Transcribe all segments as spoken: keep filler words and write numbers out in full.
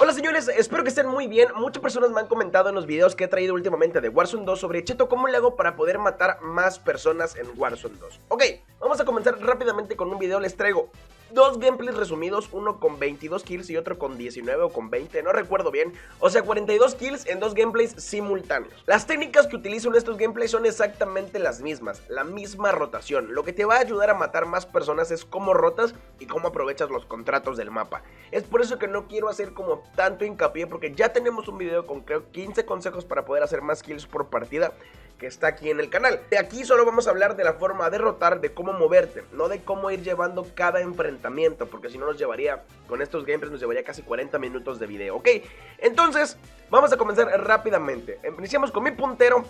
Hola señores, espero que estén muy bien. Muchas personas me han comentado en los videos que he traído últimamente de Warzone dos sobre Cheto, cómo le hago para poder matar más personas en Warzone dos. Ok, vamos a comenzar rápidamente con un video. Les traigo dos gameplays resumidos, uno con veintidós kills y otro con diecinueve o con veinte, no recuerdo bien. O sea, cuarenta y dos kills en dos gameplays simultáneos. Las técnicas que utilizo en estos gameplays son exactamente las mismas, la misma rotación. Lo que te va a ayudar a matar más personas es cómo rotas y cómo aprovechas los contratos del mapa. Es por eso que no quiero hacer como tanto hincapié, porque ya tenemos un video con creo quince consejos para poder hacer más kills por partida, que está aquí en el canal. De aquí solo vamos a hablar de la forma de rotar, de cómo moverte, no de cómo ir llevando cada enfrentamiento, porque si no nos llevaría, con estos gameplays nos llevaría casi cuarenta minutos de video, ¿ok? Entonces, vamos a comenzar rápidamente. Iniciamos con mi puntero.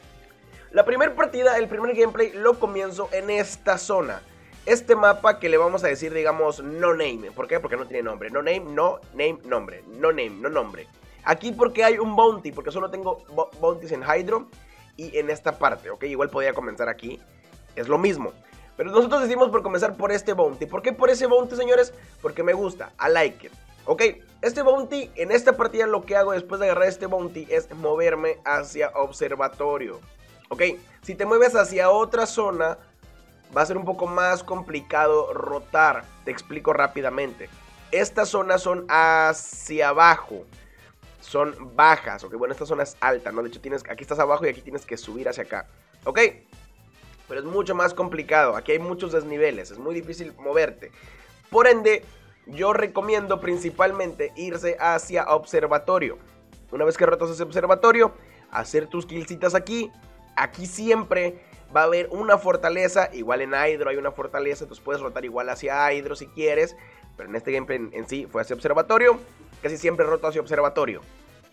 La primera partida, el primer gameplay, lo comienzo en esta zona. Este mapa que le vamos a decir, digamos, no name. ¿Por qué? Porque no tiene nombre. No name, no name, nombre. No name, no nombre. Aquí porque hay un bounty, porque solo tengo bounties en Hydro y en esta parte, ¿ok? Igual podría comenzar aquí, es lo mismo. Pero nosotros decidimos por comenzar por este bounty. ¿Por qué por ese bounty, señores? Porque me gusta, I like it. Ok, este bounty, en esta partida lo que hago después de agarrar este bounty es moverme hacia observatorio. Ok, si te mueves hacia otra zona, va a ser un poco más complicado rotar. Te explico rápidamente. Estas zonas son hacia abajo, son bajas, ok, bueno, esta zona es alta, ¿no? De hecho, tienes, aquí estás abajo y aquí tienes que subir hacia acá, ok, pero es mucho más complicado, aquí hay muchos desniveles, es muy difícil moverte. Por ende, yo recomiendo principalmente irse hacia observatorio. Una vez que rotas ese observatorio, hacer tus killcitas aquí. Aquí siempre va a haber una fortaleza, igual en Hydro hay una fortaleza, entonces puedes rotar igual hacia Hydro si quieres, pero en este gameplay en, en sí fue hacia observatorio. Casi siempre roto hacia observatorio.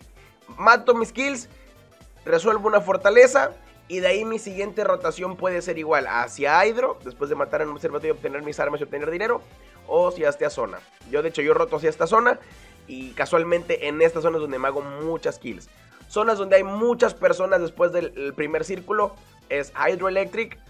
Mato mis kills, resuelvo una fortaleza y de ahí mi siguiente rotación puede ser igual hacia Hydro, después de matar en un observatorio y obtener mis armas y obtener dinero, o hacia esta zona. Yo de hecho yo roto hacia esta zona y casualmente en esta zona es donde me hago muchas kills. Zonas donde hay muchas personas después del primer círculo es Hydroelectric,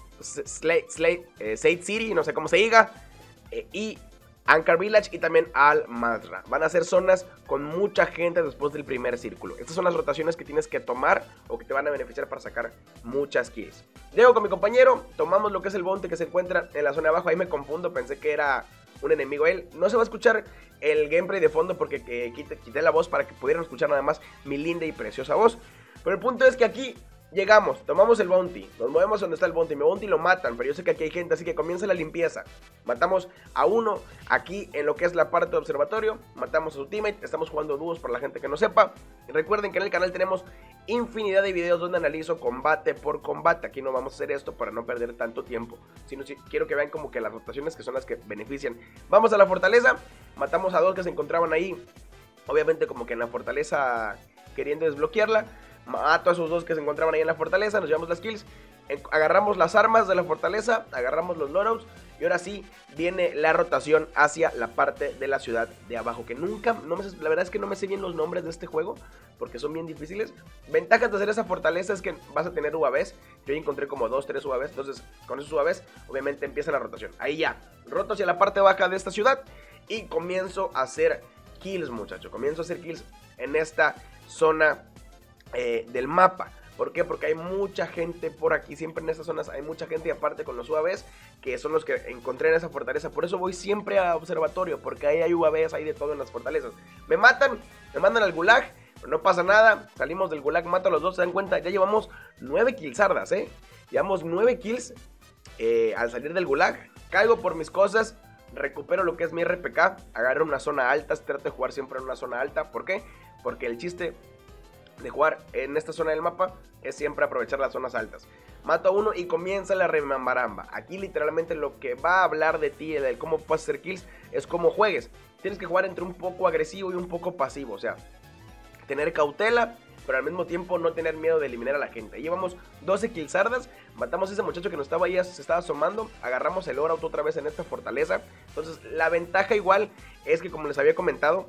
Slate, Slate, eh, State City, no sé cómo se diga, eh, y Anchor Village y también Al Mazrah. Van a ser zonas con mucha gente después del primer círculo. Estas son las rotaciones que tienes que tomar o que te van a beneficiar para sacar muchas kills. Llego con mi compañero, tomamos lo que es el bounty que se encuentra en la zona de abajo. Ahí me confundo, pensé que era un enemigo él. No se va a escuchar el gameplay de fondo porque eh, quité, quité la voz para que pudieran escuchar nada más mi linda y preciosa voz. Pero el punto es que aquí llegamos, tomamos el bounty, nos movemos donde está el bounty, mi bounty lo matan, pero yo sé que aquí hay gente, así que comienza la limpieza. Matamos a uno aquí en lo que es la parte de observatorio, matamos a su teammate, estamos jugando dúos para la gente que no sepa. Recuerden que en el canal tenemos infinidad de videos donde analizo combate por combate. Aquí no vamos a hacer esto para no perder tanto tiempo, sino si quiero que vean como que las rotaciones que son las que benefician. Vamos a la fortaleza, matamos a dos que se encontraban ahí, obviamente como que en la fortaleza queriendo desbloquearla. Mato a esos dos que se encontraban ahí en la fortaleza, nos llevamos las kills, agarramos las armas de la fortaleza, agarramos los loadouts y ahora sí viene la rotación hacia la parte de la ciudad de abajo, que nunca, no me, la verdad es que no me sé bien los nombres de este juego porque son bien difíciles. Ventajas de hacer esa fortaleza es que vas a tener U A Vs, yo ya encontré como dos, tres U A Vs, entonces con esos U A Vs obviamente empieza la rotación. Ahí ya, roto hacia la parte baja de esta ciudad y comienzo a hacer kills, muchachos, comienzo a hacer kills en esta zona Eh, del mapa. ¿Por qué? Porque hay mucha gente por aquí, siempre en estas zonas hay mucha gente y aparte con los U A Vs que son los que encontré en esa fortaleza. Por eso voy siempre a observatorio, porque ahí hay U A Vs, hay de todo en las fortalezas. Me matan, me mandan al gulag, pero no pasa nada, salimos del gulag, mato a los dos, se dan cuenta, ya llevamos nueve killsardas, eh, llevamos nueve kills eh, al salir del gulag. Caigo por mis cosas, recupero lo que es mi R P K, agarro una zona alta, trato de jugar siempre en una zona alta. ¿Por qué? Porque el chiste de jugar en esta zona del mapa es siempre aprovechar las zonas altas. Mato a uno y comienza la remambaramba. Aquí literalmente lo que va a hablar de ti, de cómo puedes hacer kills, es cómo juegues. Tienes que jugar entre un poco agresivo y un poco pasivo, o sea, tener cautela, pero al mismo tiempo no tener miedo de eliminar a la gente. Ahí llevamos doce killsardas, matamos a ese muchacho que nos estaba ahí, se estaba asomando, agarramos el oro otra vez en esta fortaleza. Entonces la ventaja igual es que, como les había comentado,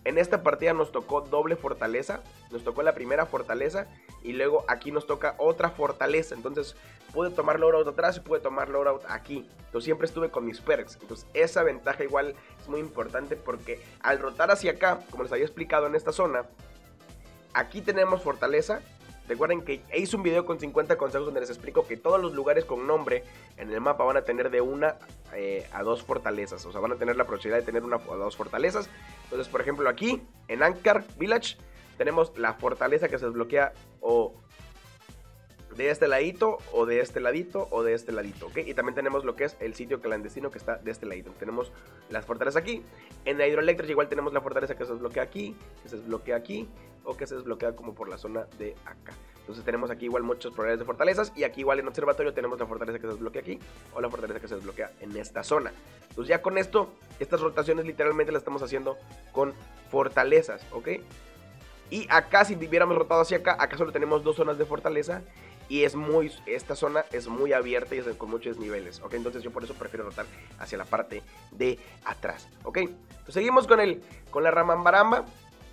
En esta partida nos tocó doble fortaleza, nos tocó la primera fortaleza y luego aquí nos toca otra fortaleza. Entonces pude tomar loadout atrás y pude tomar loadout aquí. Entonces siempre estuve con mis perks. Entonces esa ventaja igual es muy importante porque al rotar hacia acá, como les había explicado en esta zona, aquí tenemos fortaleza. Recuerden que hice un video con cincuenta consejos donde les explico que todos los lugares con nombre en el mapa van a tener de una eh, a dos fortalezas. O sea, van a tener la posibilidad de tener una o dos fortalezas. Entonces, por ejemplo, aquí en Ankar Village tenemos la fortaleza que se desbloquea o de este ladito, o de este ladito, o de este ladito, ¿ok? Y también tenemos lo que es el sitio clandestino que está de este ladito. Tenemos las fortalezas aquí. En Hydroelectric igual tenemos la fortaleza que se desbloquea aquí, que se desbloquea aquí, o que se desbloquea como por la zona de acá. Entonces tenemos aquí igual muchos probabilidades de fortalezas. Y aquí igual en observatorio tenemos la fortaleza que se desbloquea aquí, o la fortaleza que se desbloquea en esta zona. Entonces ya con esto, estas rotaciones literalmente las estamos haciendo con fortalezas, ¿ok? Y acá si hubiéramos rotado hacia acá, acá solo tenemos dos zonas de fortaleza. Y es muy, esta zona es muy abierta y es con muchos niveles, ¿ok? Entonces yo por eso prefiero rotar hacia la parte de atrás, ¿ok? Entonces seguimos con, el, con la Ramambaramba.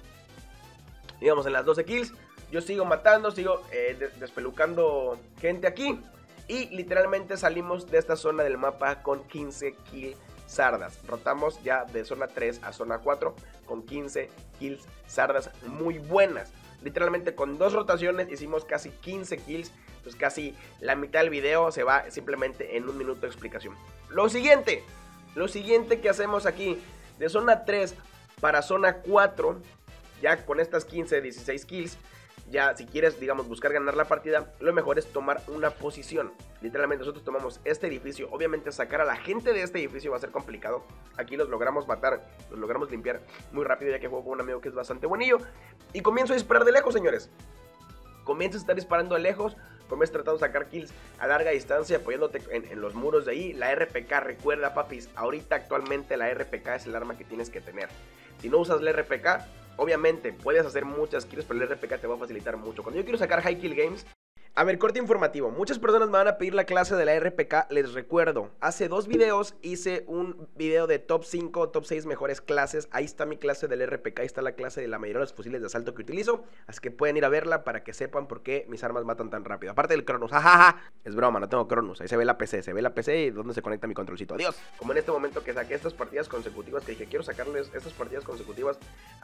Digamos en las doce kills. Yo sigo matando, sigo eh, des despelucando gente aquí. Y literalmente salimos de esta zona del mapa con quince kills sardas. Rotamos ya de zona tres a zona cuatro con quince kills sardas muy buenas. Literalmente con dos rotaciones hicimos casi quince kills. Pues casi la mitad del video se va simplemente en un minuto de explicación. Lo siguiente, lo siguiente que hacemos aquí, de zona tres para zona cuatro, ya con estas quince, dieciséis kills, ya si quieres, digamos, buscar ganar la partida, lo mejor es tomar una posición. Literalmente nosotros tomamos este edificio. Obviamente sacar a la gente de este edificio va a ser complicado. Aquí los logramos matar, los logramos limpiar muy rápido, ya que juego con un amigo que es bastante buenillo. Y comienzo a disparar de lejos, señores. Comienzo a estar disparando de lejos. Comienzo tratando de sacar kills a larga distancia, apoyándote en, en los muros de ahí. La R P K, recuerda, papis, ahorita actualmente la R P K es el arma que tienes que tener. Si no usas la R P K, obviamente puedes hacer muchas kills, pero la R P K te va a facilitar mucho. Cuando yo quiero sacar High Kill Games... A ver, corte informativo. Muchas personas me van a pedir la clase de la R P K. Les recuerdo, hace dos videos hice un video de top cinco, top seis mejores clases. Ahí está mi clase del R P K, ahí está la clase de la mayoría de los fusiles de asalto que utilizo. Así que pueden ir a verla para que sepan por qué mis armas matan tan rápido. Aparte del Cronus, jajaja. Es broma, no tengo Cronus. Ahí se ve la P C, se ve la P C y donde se conecta mi controlcito. Adiós. Como en este momento que saqué estas partidas consecutivas, que dije, quiero sacarles estas partidas consecutivas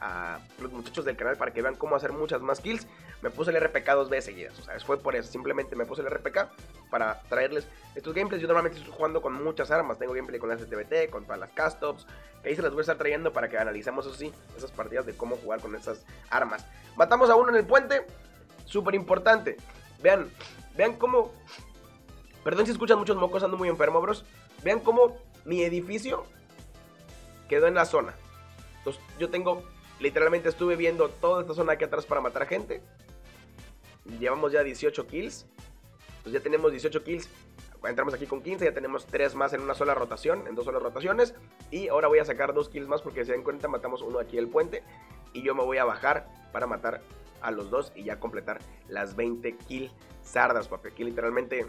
a los muchachos del canal para que vean cómo hacer muchas más kills. Me puse el R P K dos veces seguidas. O sea, fue por eso. Simplemente me puse el R P K para traerles estos gameplays. Yo normalmente estoy jugando con muchas armas. Tengo gameplay con las S T B T, con todas las Castops, que ahí se las voy a estar trayendo para que analicemos, eso sí, esas partidas de cómo jugar con esas armas. Matamos a uno en el puente. Súper importante. Vean, vean cómo... Perdón si escuchan muchos mocos, ando muy enfermo, bros. Vean cómo mi edificio quedó en la zona. Entonces yo tengo... Literalmente estuve viendo toda esta zona aquí atrás para matar a gente. Llevamos ya dieciocho kills. Entonces ya tenemos dieciocho kills. Entramos aquí con quince, ya tenemos tres más en una sola rotación, en dos solas rotaciones. Y ahora voy a sacar dos kills más porque si se dan cuenta matamos uno aquí en el puente. Y yo me voy a bajar para matar a los dos y ya completar las veinte kills sardas, papi. Aquí literalmente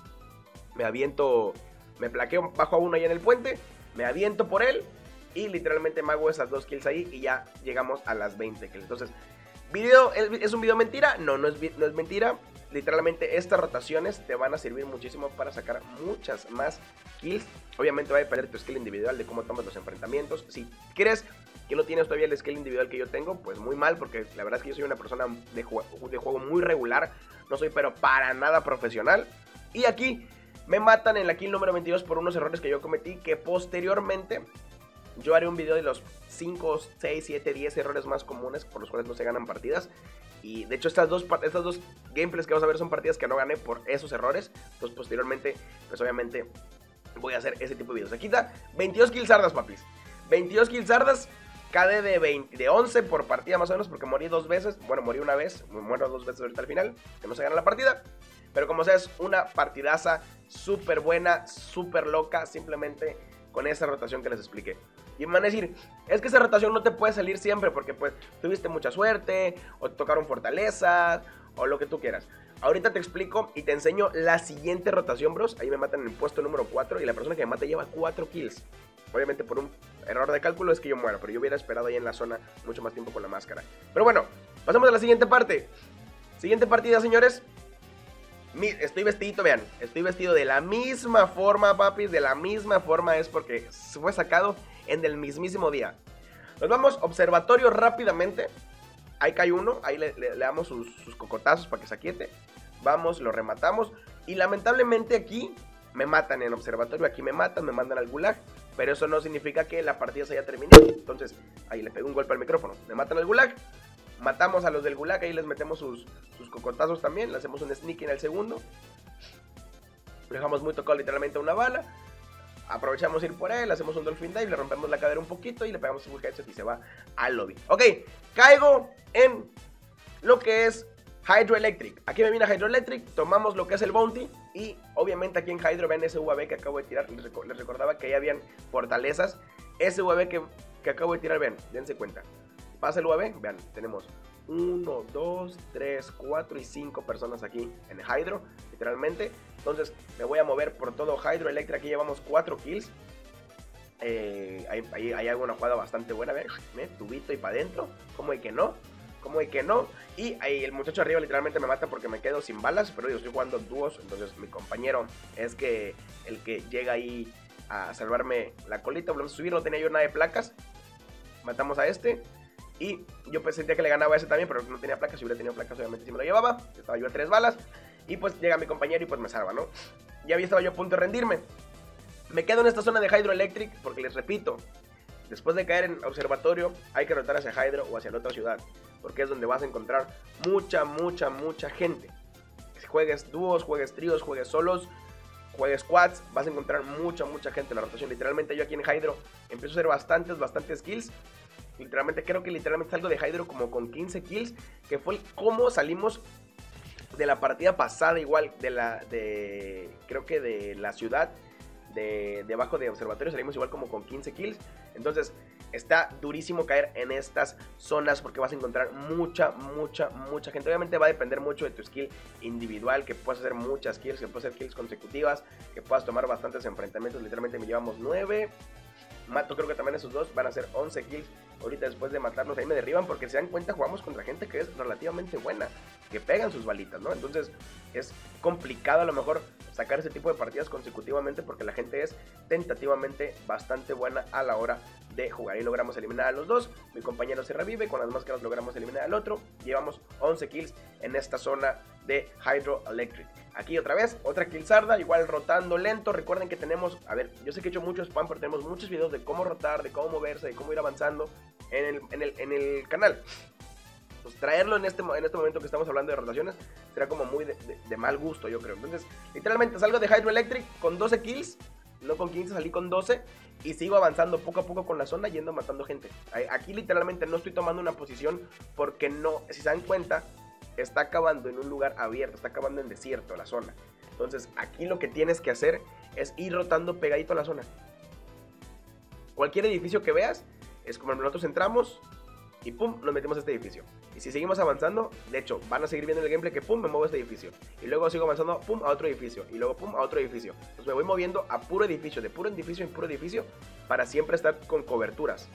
me aviento, me plaqueo, bajo a uno ahí en el puente, me aviento por él y literalmente me hago esas dos kills ahí y ya llegamos a las veinte kills. Entonces, ¿video es un video mentira? No, no es, no es mentira. Literalmente estas rotaciones te van a servir muchísimo para sacar muchas más kills. Obviamente va a depender tu skill individual de cómo tomas los enfrentamientos. Si crees que no tienes todavía el skill individual que yo tengo, pues muy mal, porque la verdad es que yo soy una persona de juego, de juego muy regular. No soy pero para nada profesional. Y aquí me matan en la kill número veintidós por unos errores que yo cometí, que posteriormente yo haré un video de los cinco, seis, siete, diez errores más comunes por los cuales no se ganan partidas. Y de hecho estas dos, estas dos gameplays que vamos a ver son partidas que no gané por esos errores. Entonces posteriormente, pues obviamente voy a hacer ese tipo de videos. Aquí está, veintidós kills sardas, papis. veintidós kills sardas, K D de, veinte, de once por partida más o menos, porque morí dos veces. Bueno, morí una vez, me muero dos veces ahorita al final, que no se gana la partida. Pero como sea, es una partidaza súper buena, súper loca, simplemente con esa rotación que les expliqué. Y me van a decir, es que esa rotación no te puede salir siempre porque pues tuviste mucha suerte, o te tocaron fortalezas, o lo que tú quieras. Ahorita te explico y te enseño la siguiente rotación, bros. Ahí me matan en el puesto número cuatro y la persona que me mata lleva cuatro kills. Obviamente por un error de cálculo es que yo muero, pero yo hubiera esperado ahí en la zona mucho más tiempo con la máscara. Pero bueno, pasamos a la siguiente parte. Siguiente partida, señores. Mi, estoy vestidito, vean. Estoy vestido de la misma forma, papis. De la misma forma, es porque fue sacado en el mismísimo día. Nos vamos, observatorio rápidamente. Ahí cae uno, ahí le, le, le damos sus, sus cocotazos para que se aquiete. Vamos, lo rematamos. Y lamentablemente aquí me matan en observatorio. Aquí me matan, me mandan al gulag. Pero eso no significa que la partida se haya terminado. Entonces, ahí le pego un golpe al micrófono. Me matan al gulag. Matamos a los del gulag, ahí les metemos sus, sus cocotazos también. Le hacemos un sneak en el segundo. Le dejamos muy tocado literalmente una bala. Aprovechamos ir por él, hacemos un dolphin dive, le rompemos la cadera un poquito y le pegamos un headshot y se va al lobby. Ok, caigo en lo que es Hydroelectric. Aquí me viene Hydroelectric, tomamos lo que es el bounty. Y obviamente aquí en Hydro ven ese U A V que acabo de tirar. Les, rec les recordaba que ahí habían fortalezas. Ese U A V que, que acabo de tirar, vean, dense cuenta. Pasa el U A V, vean, tenemos uno, dos, tres, cuatro y cinco personas aquí en Hydro, literalmente. Entonces me voy a mover por todo Hydroelectric. Aquí llevamos cuatro kills. Eh, ahí, ahí, ahí hago una jugada bastante buena, vean, ¿eh? Tubito y para adentro. ¿Cómo hay que no? ¿Cómo hay que no? Y ahí el muchacho arriba literalmente me mata porque me quedo sin balas. Pero yo estoy jugando dúos, entonces mi compañero es que el que llega ahí a salvarme la colita. Volvemos a subir, no tenía yo nada de placas. Matamos a este. Y yo pues sentía que le ganaba a ese también, pero no tenía placas. Si hubiera tenido placas, obviamente sí me lo llevaba. Estaba yo a tres balas. Y pues llega mi compañero y pues me salva, ¿no? Ya había estado yo a punto de rendirme. Me quedo en esta zona de Hydroelectric porque les repito, después de caer en observatorio, hay que rotar hacia Hydro o hacia la otra ciudad, porque es donde vas a encontrar mucha, mucha, mucha gente. Si juegues dúos, juegues tríos, juegues solos, juegues squads, vas a encontrar mucha, mucha gente en la rotación. Literalmente yo aquí en Hydro empiezo a hacer bastantes, bastantes kills. Literalmente, creo que literalmente salgo de Hydro como con quince kills, que fue como salimos de la partida pasada igual, de la, de, creo que de la ciudad, de debajo de observatorio, salimos igual como con quince kills. Entonces, está durísimo caer en estas zonas porque vas a encontrar mucha, mucha, mucha gente. Obviamente va a depender mucho de tu skill individual, que puedas hacer muchas kills, que puedas hacer kills consecutivas, que puedas tomar bastantes enfrentamientos. Literalmente me llevamos nueve. Mato creo que también esos dos, van a ser once kills ahorita después de matarlos. Ahí me derriban porque se dan cuenta, jugamos contra gente que es relativamente buena, que pegan sus balitas, ¿no? Entonces es complicado a lo mejor sacar ese tipo de partidas consecutivamente porque la gente es tentativamente bastante buena a la hora de jugar. Y logramos eliminar a los dos, mi compañero se revive, con las máscaras logramos eliminar al otro. Llevamos once kills en esta zona de Hydroelectric. Aquí otra vez, otra killzarda, igual rotando lento. Recuerden que tenemos, a ver, yo sé que he hecho mucho spam, pero tenemos muchos videos de cómo rotar, de cómo moverse, de cómo ir avanzando en el, en el, en el canal. Pues traerlo en este, en este momento que estamos hablando de rotaciones será como muy de, de, de mal gusto, yo creo. Entonces, literalmente salgo de Hydroelectric con doce kills, no con quince, salí con doce. Y sigo avanzando poco a poco con la zona, yendo matando gente. Aquí literalmente no estoy tomando una posición porque no, si se dan cuenta, está acabando en un lugar abierto, está acabando en desierto la zona. Entonces aquí lo que tienes que hacer es ir rotando pegadito a la zona. Cualquier edificio que veas, es como nosotros entramos y pum, nos metemos a este edificio. Y si seguimos avanzando, de hecho, van a seguir viendo el gameplay que pum, me muevo a este edificio. Y luego sigo avanzando, pum, a otro edificio. Y luego pum, a otro edificio. Entonces me voy moviendo a puro edificio, de puro edificio en puro edificio, para siempre estar con coberturas.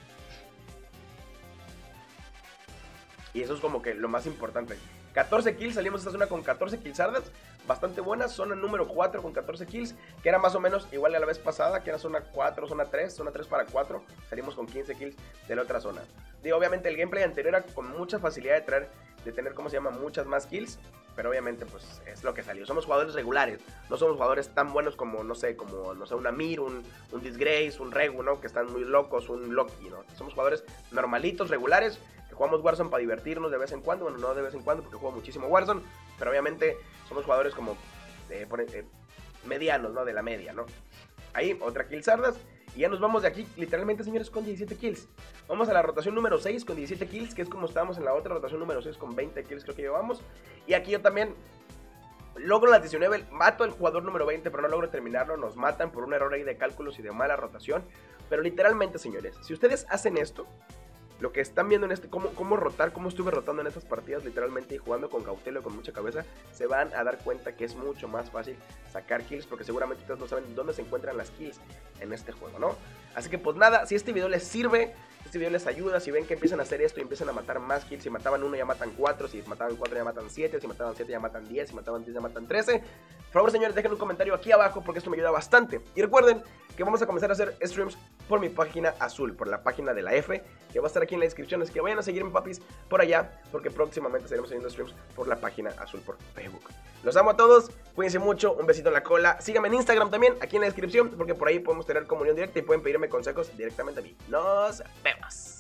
Y eso es como que lo más importante. catorce kills, salimos de esta zona con catorce killsardas, bastante buenas. Zona número cuatro con catorce kills, que era más o menos igual a la vez pasada, que era zona cuatro, zona tres, zona tres para cuatro. Salimos con quince kills de la otra zona. Digo, obviamente el gameplay anterior era con mucha facilidad de traer, de tener, ¿cómo se llama?, muchas más kills. Pero obviamente pues es lo que salió. Somos jugadores regulares, no somos jugadores tan buenos como, no sé, como, no sé, un Amir, un, un Disgrace, un Regu, ¿no? Que están muy locos, un Loki, ¿no? Somos jugadores normalitos, regulares, que jugamos Warzone para divertirnos de vez en cuando. Bueno, no de vez en cuando porque juego muchísimo Warzone, pero obviamente somos jugadores como eh, eh, medianos, ¿no? De la media, ¿no? Ahí, otra killzardas. Y ya nos vamos de aquí, literalmente, señores, con diecisiete kills. Vamos a la rotación número seis con diecisiete kills, que es como estábamos en la otra rotación número seis con veinte kills, creo que llevamos. Y aquí yo también logro las diecinueve, mato al jugador número veinte, pero no logro terminarlo. Nos matan por un error ahí de cálculos y de mala rotación. Pero literalmente, señores, si ustedes hacen esto, lo que están viendo en este, cómo, cómo rotar, cómo estuve rotando en estas partidas literalmente y jugando con cautela y con mucha cabeza, se van a dar cuenta que es mucho más fácil sacar kills, porque seguramente ustedes no saben dónde se encuentran las kills en este juego, ¿no? Así que pues nada, si este video les sirve, si este video les ayuda, si ven que empiezan a hacer esto y empiezan a matar más kills, si mataban uno ya matan cuatro, si mataban cuatro ya matan siete, si mataban siete ya matan diez, si mataban diez ya matan trece, por favor señores dejen un comentario aquí abajo porque esto me ayuda bastante. Y recuerden que vamos a comenzar a hacer streams por mi página azul, por la página de la F, que va a estar aquí en la descripción, así que vayan a seguirme papis por allá, porque próximamente estaremos haciendo streams por la página azul por Facebook. Los amo a todos, cuídense mucho, un besito en la cola, síganme en Instagram también, aquí en la descripción, porque por ahí podemos tener comunión directa y pueden pedirme consejos directamente a mí. Nos vemos.